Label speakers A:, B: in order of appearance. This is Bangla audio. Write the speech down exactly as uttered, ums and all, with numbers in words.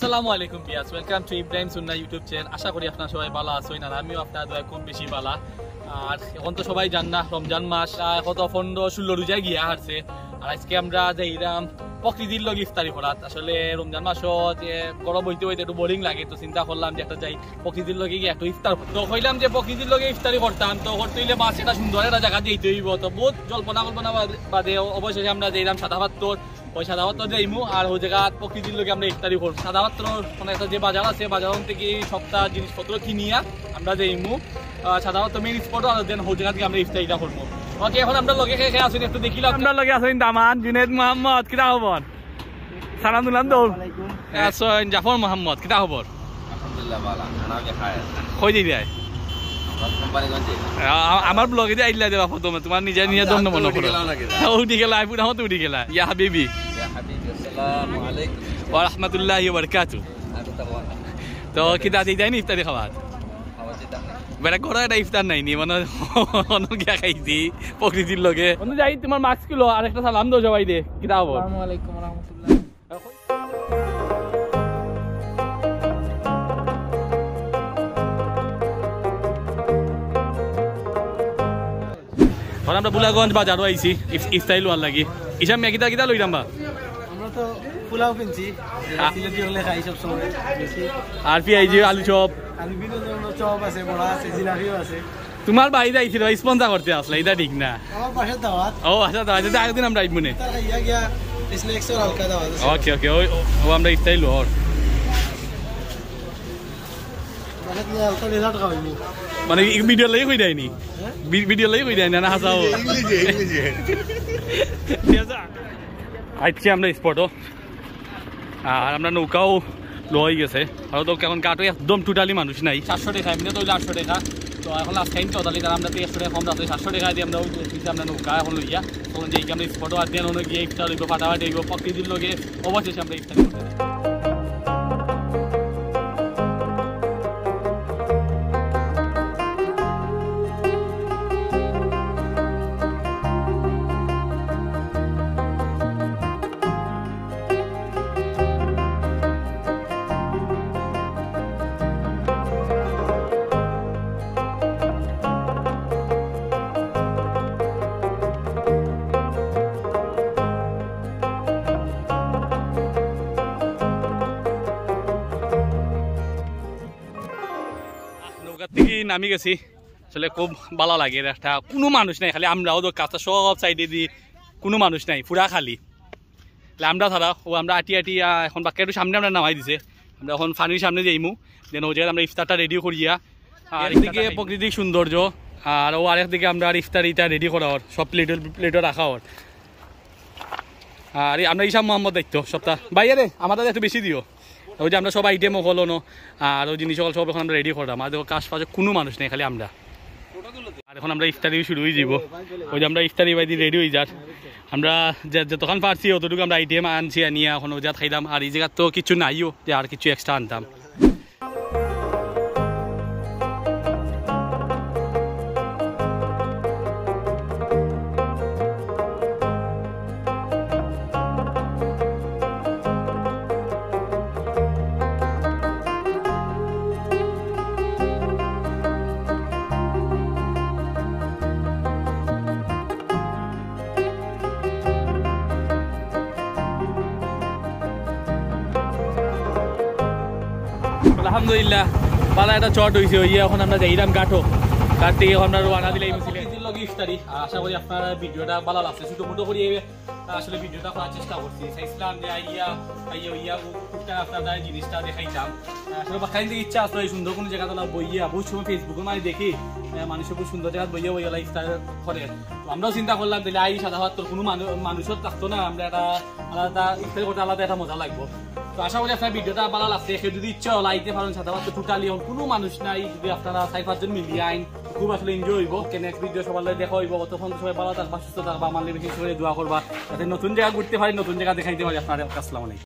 A: আসসালামু আলাইকুম বিয়াস, welcome to Ibrahim Sunnah YouTube channel. আশা করি আপনারা সবাই ভালো আছেন আর আমিও আপনার দয়া খুব বেশি ভালো। আর এখন তো সবাই জান না রমজান মাস কত পনেরো ষোলো রোজায় গিয়া হারছে। আর আজকে আমরা যাইলাম প্রকৃতির লগে ইফতারি করাত। আসলে রমজান মাসত গরম হইতে হইতে একটু বোরিং লাগে, তো চিন্তা করলাম যে একটা যাই প্রকৃতির লগে গিয়ে একটু ইফতার তো কইলাম যে প্রকৃতির লগে ইফতারি করতাম। তো করতে হইলে মাছ এটা সুন্দর একটা জায়গা যেতে হইব। তো বহুত জল্পনা কল্পনা বাদে অবশেষে আমরা যাইলাম সাদা পাত্তর। ওই সাদা পাত্তর যাইমু আর ওই জায়গা প্রকৃতির লগে আমরা ইফতারি করবো। সাদা পাত্তর মানে একটা যে বাজার আছে, বাজার থেকে সপ্তাহ জিনিসপত্র কিনিয়া আমরা যাইমু সাদা পাত্তর মেন স্পট, আর দেন ওই জায়গা থেকে আমরা ইফতারিটা করবো। ওকে, এখন আমরা লগে খেয়ে খেয়ে আসুন, একটু দেখিলাম আমরা লগে আসুন দামান জুনেদ মোহাম্মদ, কিটা খবর? সালাম দুলাম দৌড় আসুন জাফর মোহাম্মদ, কিটা খবর?
B: আলহামদুলিল্লাহ ভালো। খানা খায়
A: কই দিই যায় আমার ব্লগে দিয়ে আইলা দেবা ফটো, তোমার নিজে নিয়ে জন্য মনে করো উঠি গেলা আইপুর আমার উঠি গেলা। ইয়া হাবিবি,
B: ইয়া হাবিবি, আসসালামু আলাইকুম
A: ওয়া রাহমাতুল্লাহি ওয়া বারাকাতু। তো কিটা দিই যায়নি ইফতারি খাবার? বেড়া করা এটা ইফতার নাই নি, মানে অন্য গিয়া খাইছি প্রকৃতির লগে। অন্য যাই তোমার মাস্ক কিলো আর একটা সালাম দাও সবাই দে। কিটা খবর?
C: আসসালামু আলাইকুম ওয়া রাহমাতুল্লাহ।
A: আমরা বুলাগঞ্জ বাজারও আইছি ইফতারি লোয়ার লাগি। ইসাম মিয়া কিটা কিটা লইলাম বা?
C: আমরা তো পোলাও কিনছি, সিলেটি হলে খাই সব সময় বেশি।
A: আর পিআইজি আলু চপ
C: আর বিভিন্ন ধরনের চপ আছে, বড়া আছে, জিলাপিও আছে।
A: তোমার বাইরে আইছিল স্পন্সর করতে আসলে, এটা ঠিক না?
C: আমার পাশে দাওয়াত।
A: ও আচ্ছা দাওয়াত, একদিন আমরা আইব মনে।
C: তার ইয়া গিয়া স্ন্যাক্স আর হালকা দাওয়াত আছে।
A: ওকে ওকে, ওই ও আমরা ইফতারি লোয়ার
C: মানে কি হালকা ডেজার্ট খাওয়াইনি,
A: মানে ভিডিও লাগি কই দেয়নি, ভিডিও লাগি কই দেয় না, না হাসাও
B: ইংলিশে ইংলিশে
A: আইছি আমরা স্পটও। আর আমরা নৌকাও লই গেছে, আর তো এখন কাটো একদম টোটালি মানুষ নাই। সাতশো টাকা এমনি তো আটশো টাকা। তো এখন লাস্ট টাইম টোটালি তারা আমরা একশো টাকা কম রাখছি, সাতশো টাকা দিয়ে আমরা আমরা নৌকা এখন লইয়া তখন যে আমরা স্পটও আর দেন গিয়ে ইফতার হইব, ফাটাফাটি হইব প্রকৃতির লগে। অবশেষে আমরা ইফতার করতে থেকে নামি গেছি। আসলে খুব ভালো লাগে, একটা কোনো মানুষ নাই, খালি আমরাও তো কাঁচা সব সাইডে দিয়ে কোনো মানুষ নাই, পুরা খালি। আমরা ছাড়া ও আমরা আটি আটি এখন বাকি একটু সামনে আমরা নামাই দিছে। আমরা এখন ফানির সামনে যাইমু, দেন ও জায়গায় আমরা ইফতারটা রেডিও করিয়া। আর একদিকে প্রকৃতিক সৌন্দর্য, আর ও আরেকদিকে আমরা আর ইফতারিটা রেডি করা ওর সব প্লেটের প্লেটও রাখা ওর। আর আমরা ইসাম মোহাম্মদ দায়িত্ব সপ্তাহ বাইরে আমাদের একটু বেশি দিও। ওই যে আমরা সব আইটেমও হলো না, আর ওই জিনিস সব এখন আমরা রেডি করলাম। আর দেখো কাজ পাশে কোনো মানুষ নেই, খালি আমরা। আর এখন আমরা ইফতারি শুরু হয়ে যাব। ওই যে আমরা ইফতারি বাইদি রেডি হয়ে যার, আমরা যতক্ষণ পারছি অতটুকু আমরা আইটেম আনছি, আনিয়া এখন ওই জাত খাইলাম। আর এই জায়গার তো কিছু নাইও যে আর কিছু এক্সট্রা আনতাম। আলহামদুলিল্লাহ ভালো একটা চট হয়েছে। ওই এখন আমরা যাইলাম গাঠো, গাঠ থেকে এখন আমরা রানা দিলে ইফতারি। আশা করি আপনার ভিডিওটা ভালো লাগছে। ছোটো মোটো করে আসলে ভিডিওটা করার চেষ্টা করছি, চাইছিলাম যে আইয়া আইয়া ইয়া টুকটাক আপনার জিনিসটা দেখাইতাম। আসলে বাখাইন থেকে ইচ্ছা আসলে সুন্দর কোনো জায়গা তোলা বইয়া বহুত সময় ফেসবুকের মানে দেখি মানুষের খুব সুন্দর জায়গা বইয়া বইয়া ইফতার করে। তো আমরাও চিন্তা করলাম তাহলে আই সাদা ভাত তোর কোনো মানুষের থাকতো না, আমরা একটা আলাদা ইফতার করতে আলাদা একটা মজা লাগবো। তো আশা করি আপনার ভিডিওটা ভালো লাগছে। যদি ইচ্ছা হলো আইতে পারেন, সাদা ভাত টোটালি কোনো মানুষ নাই, যদি আপনারা চাই পাঁচজন মিলিয়ে আইন খুব আসলে এনজয় হইব। নেক্সট ভিডিও সবার দেখা হইব, কতক্ষণ সবাই ভালো থাকবা, সুস্থ থাকবা, আমার বেশি করে দোয়া করবা যাতে নতুন জায়গা ঘুরতে পারি, নতুন জায়গা দেখাইতে পারি আপনার। আসসালামু আলাইকুম।